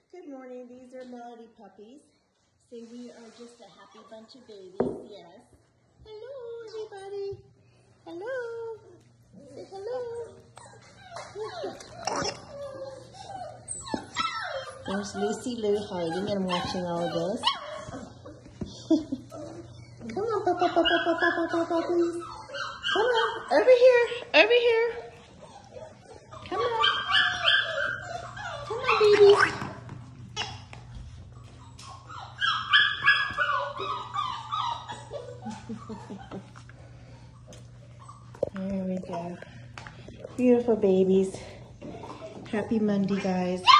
Good morning. These are Melody puppies. Say we are just a happy bunch of babies. Yes. Hello, everybody. Hello. Say hello. There's Lucy Lou hiding and watching all this. Come on, puppies. Come on. Over here. Over here. Come on. Come on, babies. There we go. Beautiful babies. Happy Monday, guys.